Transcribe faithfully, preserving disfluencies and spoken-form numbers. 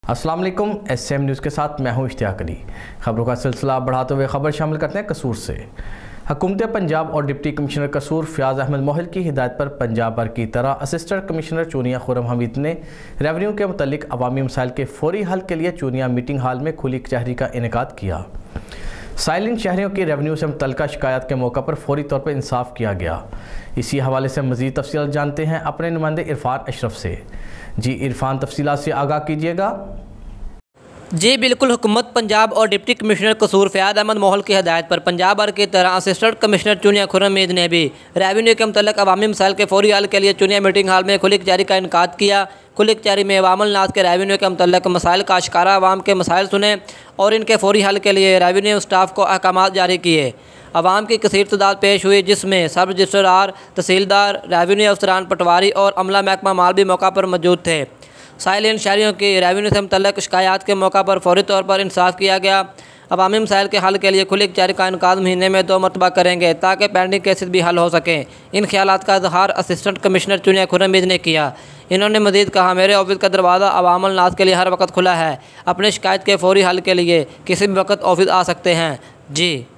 अस्सलाम वालेकुम, S M news के साथ मैं हूं इश्तियाक अली। खबरों का सिलसिला बढ़ाते हुए खबर शामिल करते हैं कसूर से। हुकूमत पंजाब और डिप्टी कमिश्नर कसूर फयाज अहमद मोहल की हिदायत पर पंजाब भर की तरह असिस्टेंट कमिश्नर चूनिया खुर्रम हमीद ने रेवन्यू के मुतल्लिक अवामी मसाइल के फौरी हल के लिए चूनिया मीटिंग हाल में खुली कचहरी का इनेकाद किया। साइलिन शहरियों की रेवन्यू से मुतल्लिका शिकायत के मौका पर फौरी तौर पर इंसाफ किया गया। इसी हवाले से मज़ीद तफसीलात जानते हैं अपने नुमाइंदे इरफान अशरफ से। जी इरफान, तफसीलात से आगाह कीजिएगा। जी बिल्कुल, हुकूमत पंजाब और डिप्टी कमिश्नर कसूर फयाज अहमद मोहल की हदायत पर पंजाब भर की तरह असिस्टेंट कमिश्नर चूनिया खुर्रम हमीद ने भी रेवन्यू के मुतल्लिक अवामी मसाइल के फौरी हल के लिए चूनिया मीटिंग हाल में खुली कचहरी का इनेकाद किया। खुली कचहरी में अवामुल नास के रेवन्यू के मुतल्लिक मसाइल का आशकारा अवाम के मसाइल सुने और इनके फौरी हल के लिए रेवन्यू स्टाफ को अहकाम जारी किए। अवाम की कसीर तादाद पेश हुई, जिसमें सब रजिस्ट्रार, तहसीलदार, रेवन्यू अफसरान, पटवारी और अमला महकमा माल भी मौका पर मौजूद थे। साइलिन शहरियों की रेवन्यू से मुतल्लिक शिकायत के मौका पर फौरी तौर पर इंसाफ किया गया। अवामी मसाइल के हल के लिए खुली कचहरी का इनेकाद महीने में दो मरतबा करेंगे ताकि पेंडिंग केसेस भी हल हो सकें। इन ख्यालात का इजहार असिस्टेंट कमिश्नर चूनिया खुर्रम हमीद ने किया। इन्होंने मज़ीद कहा, मेरे ऑफिस का दरवाज़ा अवामुल नास के लिए हर वक्त खुला है। अपनी शिकायत के फौरी हल के लिए किसी भी वक्त ऑफिस आ सकते हैं। जी।